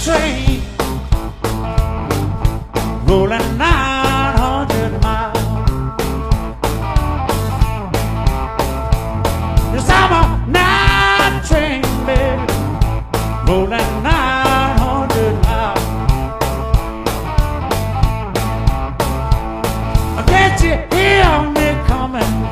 train rolling 900 miles. Yes, I'm a night train, baby, rolling 900 miles. Can't you hear me coming?